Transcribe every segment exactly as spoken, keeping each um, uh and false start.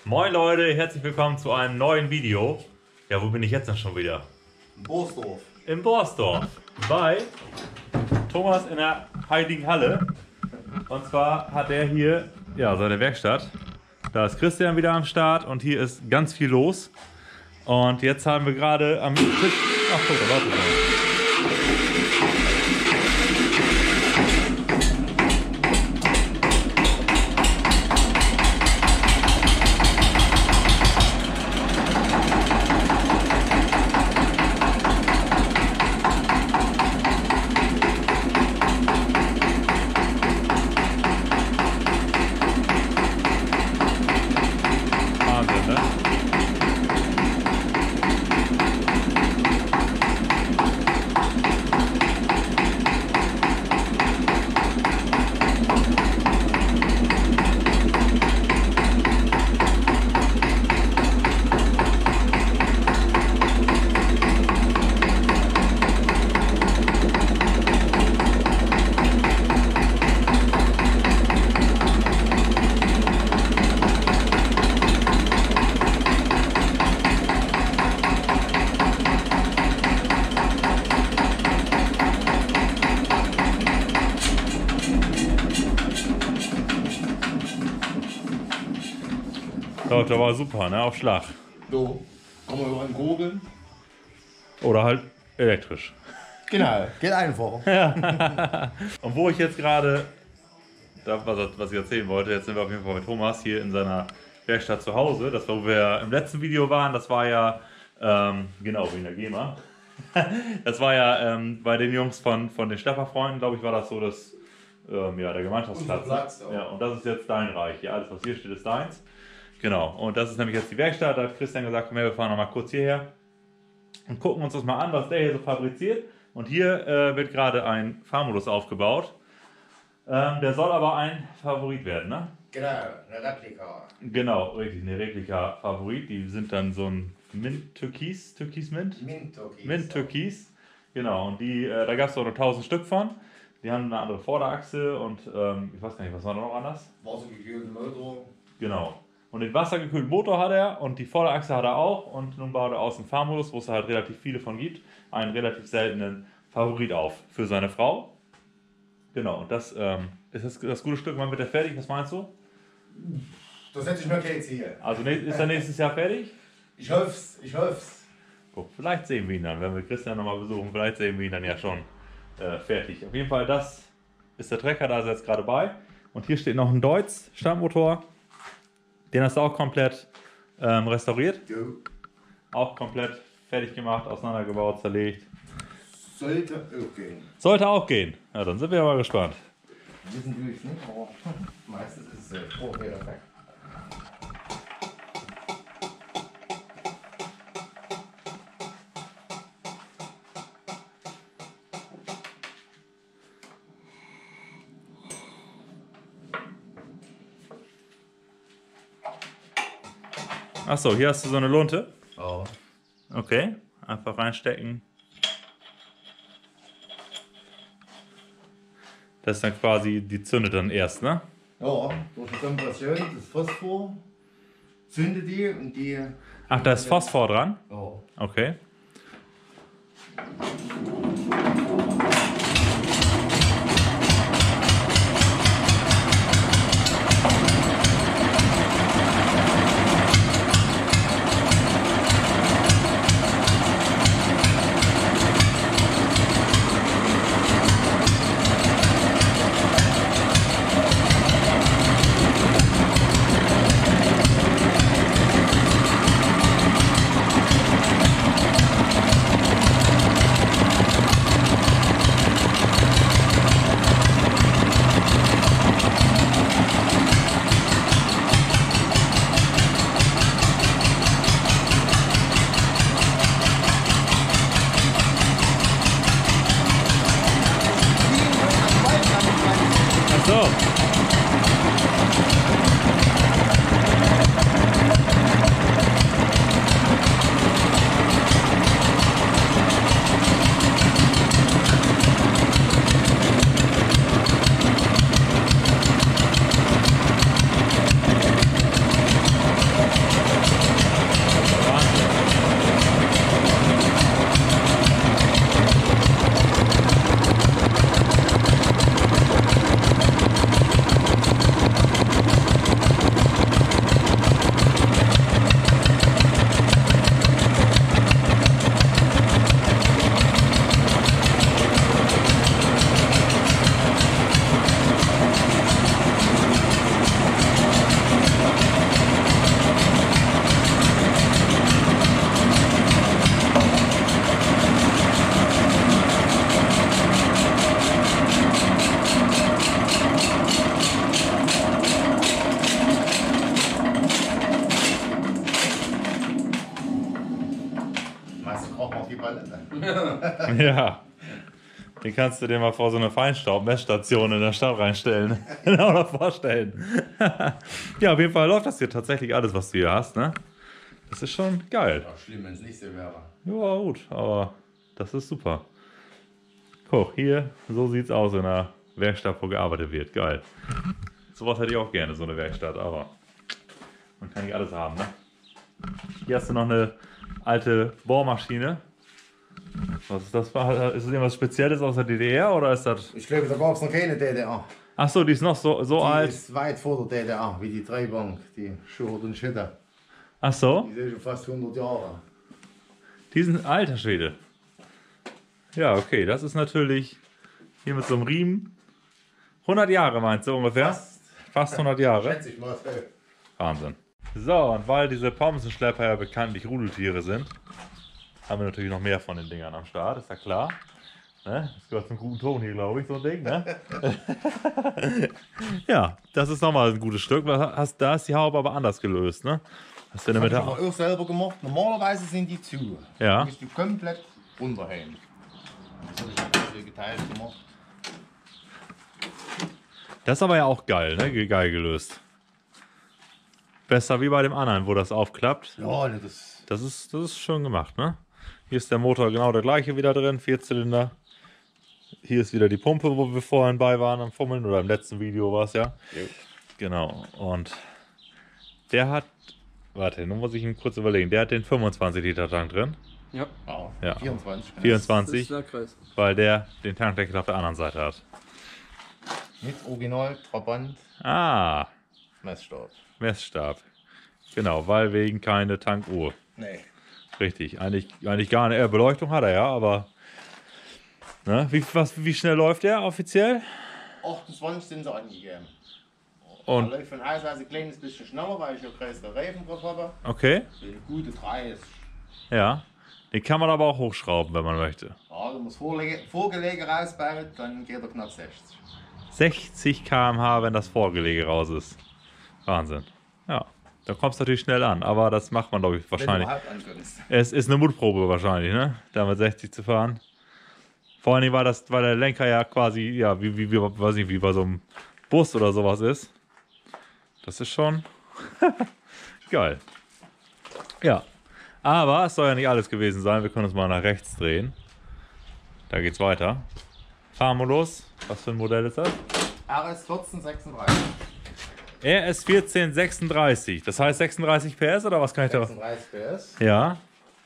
Moin Leute, herzlich willkommen zu einem neuen Video. Ja, wo bin ich jetzt denn schon wieder? In Borsdorf. In Borsdorf. Bei Thomas in der Heiligen Halle. Und zwar hat er hier ja, seine Werkstatt. Da ist Christian wieder am Start und hier ist ganz viel los. Und jetzt haben wir gerade am Tisch... Ach, guck, da warte mal. Ja, das war super, ne? Auf Schlag. So, kann man über einen gurgeln. Oder halt elektrisch. Genau, geht einfach. Ja. Und wo ich jetzt gerade, was ich erzählen wollte, jetzt sind wir auf jeden Fall mit Thomas hier in seiner Werkstatt zu Hause. Das war, wo wir im letzten Video waren, das war ja, ähm, genau, wegen der GEMA. Das war ja ähm, bei den Jungs von, von den Steffer-Freunden, glaube ich, war das so, dass, ähm, ja, der Gemeinschaftsplatz. Platz, ja, und das ist jetzt dein Reich. Ja, alles, was hier steht, ist deins. Genau, und das ist nämlich jetzt die Werkstatt. Da hat Christian gesagt, komm her, wir fahren noch mal kurz hierher und gucken uns das mal an, was der hier so fabriziert. Und hier äh, wird gerade ein Fahrmodus aufgebaut. Ähm, der soll aber ein Favorit werden, ne? Genau, eine Replika. Genau, richtig, eine Replika-Favorit. Die sind dann so ein Mint-Türkis, Türkis-Mint? Mint-Türkis. Mint-Türkis, genau. Und die, äh, da gab es auch noch tausend Stück von. Die haben eine andere Vorderachse und ähm, ich weiß gar nicht, was war da noch anders? Wassergekühlten Motor. Genau. Und den wassergekühlten Motor hat er und die Vorderachse hat er auch. Und nun baut er aus dem Fahrmodus, wo es halt relativ viele von gibt, einen relativ seltenen Favorit auf für seine Frau. Genau, und das ähm, ist das, das gute Stück. Wann wird er fertig? Was meinst du? Das setze ich mir kein Ziel. Also ist er nächstes Jahr fertig? Ich hoff's, ich hoff's. Guck, vielleicht sehen wir ihn dann, wenn wir Christian nochmal besuchen, vielleicht sehen wir ihn dann ja schon äh, fertig. Auf jeden Fall, das ist der Trecker, da ist er jetzt gerade bei. Und hier steht noch ein Deutz Standmotor. Den hast du auch komplett ähm, restauriert. Jo. Auch komplett fertig gemacht, auseinandergebaut, zerlegt. Sollte auch gehen. Sollte auch gehen. Ja, dann sind wir mal gespannt. Wissen tue ich nicht, aber meistens ist es so. Oh, okay, das weg. Achso, hier hast du so eine Lunte. Oh. Okay, einfach reinstecken. Das ist dann quasi, die zündet dann erst, ne? Ja, durch die Kompression, das Phosphor zündet die und die. Ach, da ist Phosphor dran? Oh. Okay. Ja. Den kannst du dir mal vor so eine Feinstaub-Messstation in der Stadt reinstellen. Oder vorstellen. Ja, auf jeden Fall läuft das hier tatsächlich alles, was du hier hast, ne? Das ist schon geil. Ja, schlimm, wenn es nicht so wäre. Ja, gut, aber das ist super. Guck, hier, so sieht's aus in einer Werkstatt, wo gearbeitet wird. Geil. Sowas hätte ich auch gerne, so eine Werkstatt, aber man kann nicht alles haben, ne? Hier hast du noch eine alte Bohrmaschine. Was ist das? Ist das irgendwas Spezielles aus der D D R oder ist das... Ich glaube, da gab es noch keine D D R. Ach so, die ist noch so, so Die alt. ist weit vor der D D R, wie die Drehbank, die Schurt und Schütte. Ach so? Die sind schon fast hundert Jahre. Die sind alter Schwede. Ja, okay, das ist natürlich hier mit so einem Riemen. hundert Jahre meinst du ungefähr? Fast. Fast hundert Jahre. Schätze ich mal. Wahnsinn. So, und weil diese Pommenschlepper ja bekanntlich Rudeltiere sind, haben wir natürlich noch mehr von den Dingern am Start, ist ja klar. Ne? Das gehört zum guten Ton hier, glaube ich, so ein Ding, ne? Ja, das ist nochmal ein gutes Stück. Hast, da ist die Haube aber anders gelöst, ne? Hast du Das damit habe ich aber auch selber gemacht. Normalerweise sind die zu. Ja. Da musst du komplett runterhängen. Das habe ich ein bisschen geteilt gemacht. Das ist aber ja auch geil, ne? Geil gelöst. Besser wie bei dem anderen, wo das aufklappt. Ja, das... Das ist, das ist schön gemacht, ne? Hier ist der Motor genau der gleiche wieder drin, Vierzylinder. Hier ist wieder die Pumpe, wo wir vorhin bei waren am Fummeln, oder im letzten Video war es ja. Jo. Genau, und der hat, warte, nun muss ich ihn kurz überlegen, der hat den fünfundzwanzig Liter Tank drin. Ja. Ja, Ja. vierundzwanzig. vierundzwanzig, Das ist der Kreis. weil der den Tankdeckel auf der anderen Seite hat. Mit Original, Trabant, Ah, Messstab. Messstab. Genau, weil wegen keine Tankuhr. Nee. Richtig, eigentlich, eigentlich gar nicht. Äh, Beleuchtung hat er ja, aber ne, wie, was, wie schnell läuft der offiziell? achtundzwanzig sind sie angegeben. Und Er läuft von Haus aus ein kleines bisschen schneller, weil ich ja größere Reifen drauf habe. okay, Eine gute drei ist. ja. Den kann man aber auch hochschrauben, wenn man möchte. Ja, du musst Vorlege, Vorgelege rausbauen, dann geht er knapp sechzig. sechzig Kilometer pro Stunde, wenn das Vorgelege raus ist. Wahnsinn. Ja, da kommt es natürlich schnell an, aber das macht man, glaube ich, wahrscheinlich. Wenn du überhaupt ankommst. Es ist eine Mutprobe wahrscheinlich, ne? Da mit sechzig zu fahren. Vor allem war das, weil der Lenker ja quasi, ja, wie, wie, wie, weiß nicht, wie bei so einem Bus oder sowas ist. Das ist schon geil. Ja. Aber es soll ja nicht alles gewesen sein. Wir können uns mal nach rechts drehen. Da geht's weiter. Fahrmodus. Was für ein Modell ist das? R S vierzehn sechsunddreißig. R S vierzehn sechsunddreißig. Das heißt sechsunddreißig P S oder was kann ich da? sechsunddreißig P S. Ja.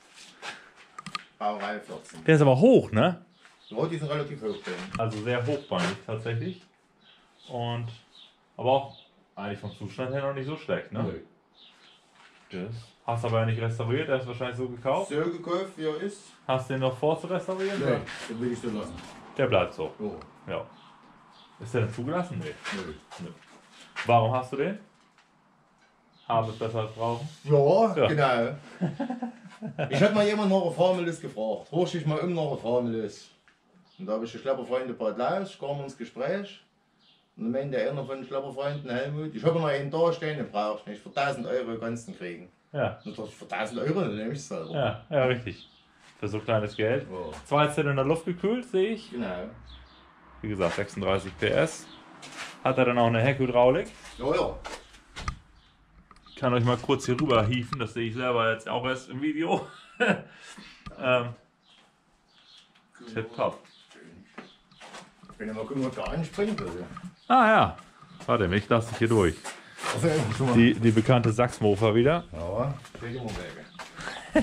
Baureihe vierzehn. Der ist aber hoch, ne? Ja, die sind relativ hoch. Also sehr hochbeinig tatsächlich. Und aber auch eigentlich vom Zustand her noch nicht so schlecht, ne? Nee. Das hast aber ja nicht restauriert, der ist wahrscheinlich so gekauft. So gekauft, wie er ist. Hast du den noch vor zu restaurieren? Nee, oder? den will ich so lassen. Der bleibt so. Ja. Ja. Ist der denn zugelassen? Nee. Nee. Nö. Warum hast du den? Haben es besser als brauchen? Ja, Ja. genau. Ich hab mal jemanden nach der Formelis gefragt. Horch ich mal um nach der Formelis. Und da habe ich die Schlepperfreunde Bad Laus, kamen ins Gespräch. Und dann meinte einer von den Schlepperfreunden, Helmut, ich habe noch einen da stehen, den brauchst du nicht. Für tausend Euro kannst du ihn kriegen. Ja. Und das für tausend Euro, dann nehme ich es selber. Ja, ja, richtig. Für so kleines Geld. Ja. Zwei Zylinder Luft gekühlt, sehe ich. Genau. Wie gesagt, sechsunddreißig P S. Hat er dann auch eine Heckhydraulik. Ja, ja. Ich kann euch mal kurz hier rüber hieven, das sehe ich selber jetzt auch erst im Video. ähm, Tipptopp. Wenn ihr mal gucken, was da anspringt. Also. Ah ja, warte, ich lasse dich hier durch. Also, schon mal. Die, die bekannte Sachsmofer wieder. Ja, krieg ich immer Wege. Dann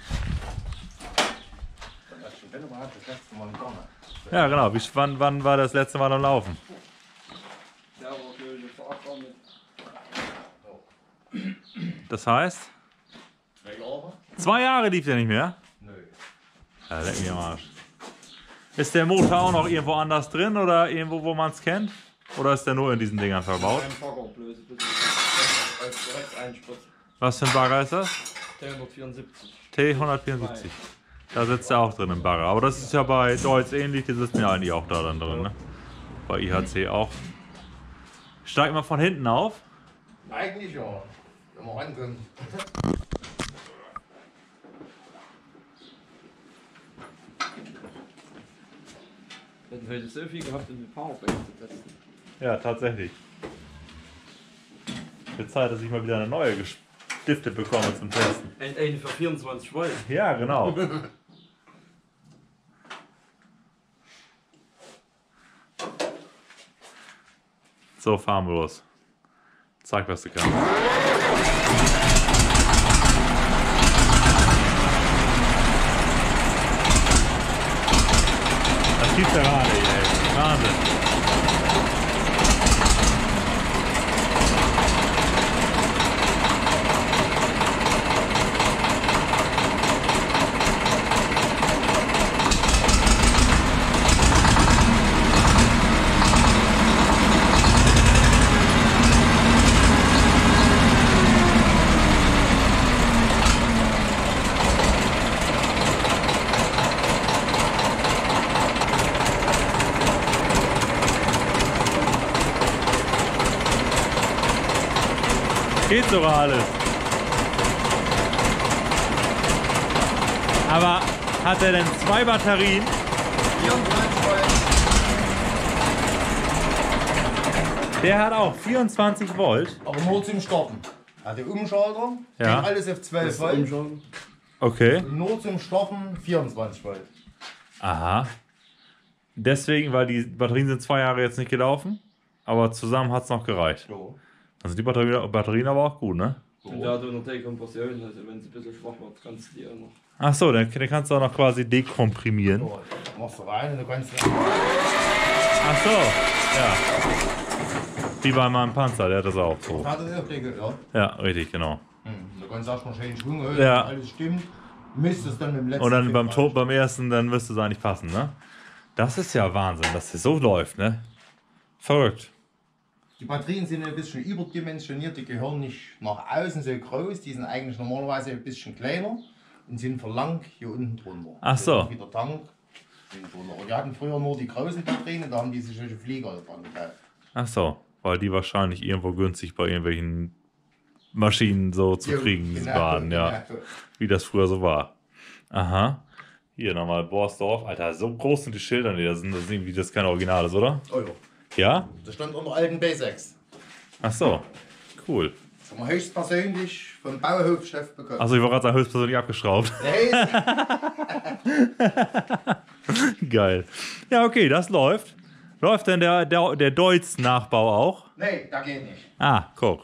hast du, wenn überhaupt, das letzte Mal in Donner. Ja genau, Wie, wann, wann war das letzte Mal am Laufen? Der war für die Fahrradfahrer mit. Das heißt, Zwei Jahre? zwei Jahre lief der nicht mehr? Nö. Ja, leck mich am Arsch. Ist der Motor auch noch irgendwo anders drin oder irgendwo, wo man es kennt? Oder ist der nur in diesen Dingern verbaut? Ein Baggerblöße, bitte. Als direkt einspritzen. Was für ein Bagger ist das? dreihundertvierundsiebzig. T hundertvierundsiebzig. Da sitzt er auch drin im Bagger. Aber das ist ja bei Deutz ähnlich, die sitzen ja eigentlich auch da dann drin. Ne? Bei I H C auch. Steigt mal von hinten auf. Eigentlich ja. Wenn wir rankommen. Wir hätten heute so viel gehabt, um die Powerbank zu testen. Ja, tatsächlich. Wird Zeit, dass ich mal wieder eine neue gestiftet bekomme zum Testen. Ein, eine für vierundzwanzig Volt. Ja, genau. So, fahren wir los. Zeig, was du kannst. Das gibt's ja gar nicht, ey. Wahnsinn. Geht sogar alles. Aber hat er denn zwei Batterien? vierundzwanzig Volt. Der hat auch vierundzwanzig Volt. Aber nur zum Starten. Hat der Umschalter, Ja. geht alles auf zwölf Volt. Umschauen. Okay. Und nur zum Starten vierundzwanzig Volt. Aha. Deswegen, weil die Batterien sind zwei Jahre jetzt nicht gelaufen, aber zusammen hat es noch gereicht. So. Also die Batterien, Batterien aber auch gut, ne? Und der hat auch noch Dekompression, also wenn sie ein bisschen schwach wird, kannst du die auch noch. Ach so, dann, dann kannst du auch noch quasi dekomprimieren. So, machst du rein und du kannst. Ach so, ja. Wie bei meinem Panzer, der hat das auch so. Hat er auch Deckel, ja? Ja, richtig, genau. Hm. Du kannst erstmal schön Schwung holen, Ja. alles stimmt. Misst es dann mit dem letzten. Und dann Tipp beim, rein. to beim ersten, dann müsste es eigentlich passen, ne? Das ist ja Wahnsinn, dass das so läuft, ne? Verrückt. Die Batterien sind ein bisschen überdimensioniert, die gehören nicht nach außen so groß, die sind eigentlich normalerweise ein bisschen kleiner und sind verlangt hier unten drunter. Ach so. Wie der Tank. sind drunter. Und die hatten früher nur die großen Batterien und da haben die sich solche Flieger dran gekauft. Ach so, weil die wahrscheinlich irgendwo günstig bei irgendwelchen Maschinen so zu Jo, kriegen genau, waren, ja. genau. Wie das früher so war. Aha. Hier nochmal Borsdorf. Alter, so groß sind die Schilder, die da sind. Das ist irgendwie das kein Original ist, oder? Oh ja. Ja? Das stand unter alten B sechs. Ach so. Cool. Das haben wir höchstpersönlich vom Bauhofchef bekommen. Also ich war gerade sagen, höchstpersönlich abgeschraubt. Hey, Geil. Ja, okay, das läuft. Läuft denn der, der, der Deutz-Nachbau auch? nee, da geht nicht. Ah, guck.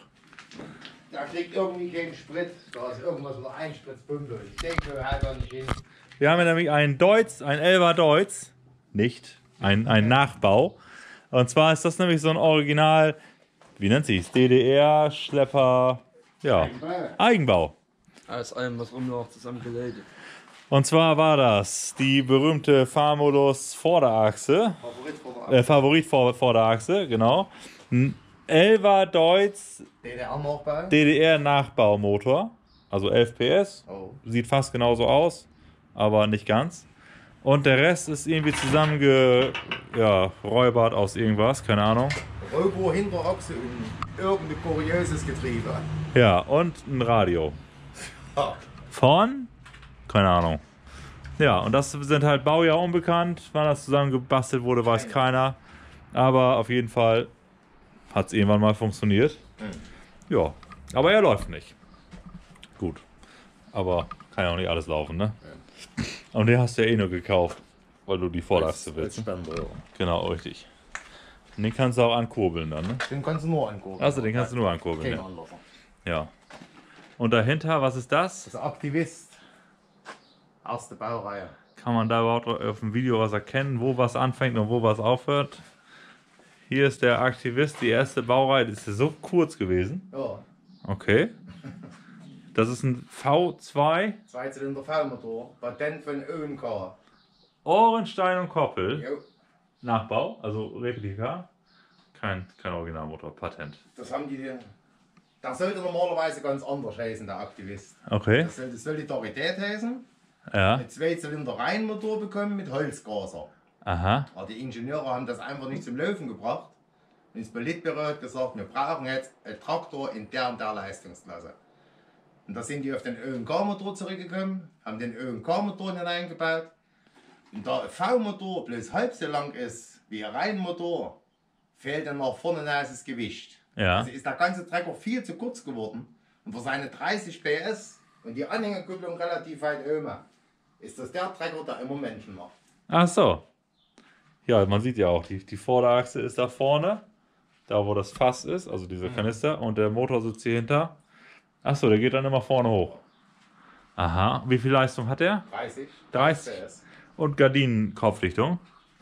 Da kriegt irgendwie keinen Sprit. Da ist irgendwas mit der Einspritzpumpe. Ich denke, halt da nicht hin. Wir haben ja nämlich einen Deutz, ein Elva Deutz. Nicht. Ein, ein Nachbau. Und zwar ist das nämlich so ein Original, wie nennt sich's? D D R-Schlepper, ja, Eigenbau. Aus allem, was rumläuft, zusammengelegt. Und zwar war das die berühmte Fahrmodus Vorderachse, Favorit vor äh, Favorit vor Vorderachse, genau. Ein Elva Deutz der D D R-Nachbau. D D R-Nachbaumotor, also elf P S, Oh. sieht fast genauso aus, aber nicht ganz. Und der Rest ist irgendwie zusammengeräubert ja, räubert aus irgendwas, keine Ahnung. Robo, Hinterachse und irgendein kurioses Getriebe. Ja, und ein Radio. Ah. Von? Keine Ahnung. Ja, und das sind halt Baujahr unbekannt. Wann das zusammengebastelt wurde, weiß keiner. Aber auf jeden Fall hat es irgendwann mal funktioniert. Mhm. Ja, aber er läuft nicht. Gut. Aber kann ja auch nicht alles laufen, ne? Ja. Und den hast du ja eh nur gekauft, weil du die Vorderachse willst. Spender, ja. Genau, richtig. Und den kannst du auch ankurbeln dann, ne? Den kannst du nur angucken. Achso, den kannst du nur ankurbeln, Kein ja. anderer. Ja. Und dahinter, was ist das? Das ist Aktivist. Erste Baureihe. Kann man da überhaupt auf dem Video was erkennen, wo was anfängt und wo was aufhört? Hier ist der Aktivist, die erste Baureihe, die ist ja so kurz gewesen. Ja. Okay. Das ist ein V zwei, Zweizylinder V-Motor. Patent von O und K. Ohrenstein und Koppel. Jo. Nachbau, also Replika. Kein, kein Originalmotor, Patent. Das haben die. Das sollte normalerweise ganz anders heißen, der Aktivist. Okay. Das sollte Solidarität heißen. Ja. Mit Zweizylinder Reihenmotor bekommen mit Holzgaser. Aha. Aber die Ingenieure haben das einfach nicht zum Laufen gebracht. Und das Politbüro hat gesagt, wir brauchen jetzt einen Traktor in der und der Leistungsklasse. Und da sind die auf den Ö und K-Motor zurückgekommen, haben den Ö und K-Motor hineingebaut Und da ein V-Motor bloß halb so lang ist wie ein Reihenmotor, fehlt dann nach vorne das Gewicht. Ja. Also ist der ganze Trecker viel zu kurz geworden. Und für seine dreißig P S und die Anhängerkupplung relativ weit oben, ist das der Trecker, der immer Menschen macht. Ach so. Ja, man sieht ja auch, die, die Vorderachse ist da vorne, da wo das Fass ist, also dieser Kanister, und der Motor sitzt hier hinter. Ach so, der geht dann immer vorne hoch. Aha, wie viel Leistung hat der? dreißig. dreißig. P S. Und Gardinenkopflichtung.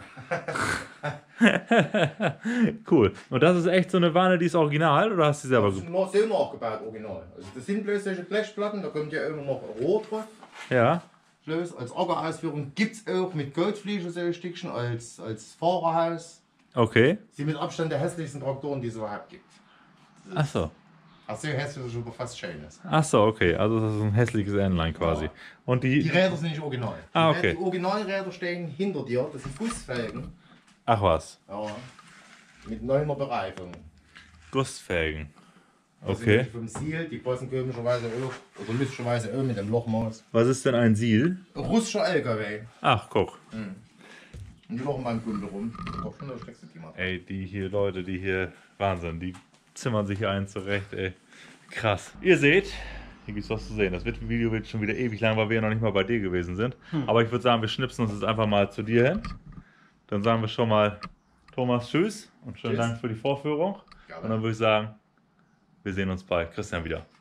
Cool. Und das ist echt so eine Wanne, die ist original, oder hast du die selber Das ist gebaut? noch so nachgebaut, original. Also das sind bloß solche Blechplatten, da kommt ja immer noch ein Rohr drauf. Ja. Bloß als Ackerausführung gibt es auch mit Goldfliege solche Stückchen als, als Fahrerhaus. Okay. Sie mit Abstand der hässlichsten Traktoren, die es überhaupt gibt. Ach so. Ach so hässlich, dass es aber fast schön ist. Ach so, okay. Also das ist ein hässliches Endline quasi. Ja. Und Die die... Räder sind nicht original. Die Ah, Räder- okay. Die Originalräder stehen hinter dir, das sind Gussfelgen. Ach was. Ja. Mit neuner Bereifung. Gussfelgen. Also Okay. die vom Siel, die passen komischerweise auch, oder lustigerweise auch mit dem Lochmaß. Was ist denn ein Siel? Ein russischer L K W. Ach, guck. Und die lochen beim Kunde rum. Doch schon, da steckst du die mal. Ey, die hier Leute, die hier... Wahnsinn, die zimmern sich hier einen zurecht, ey. Krass. Ihr seht, hier gibt's was zu sehen. Das Video wird schon wieder ewig lang, weil wir ja noch nicht mal bei dir gewesen sind. Aber ich würde sagen, wir schnipsen uns jetzt einfach mal zu dir hin. Dann sagen wir schon mal Thomas tschüss und schönen Tschüss. Dank für die Vorführung. Gerne. Und dann würde ich sagen, wir sehen uns bei Christian wieder.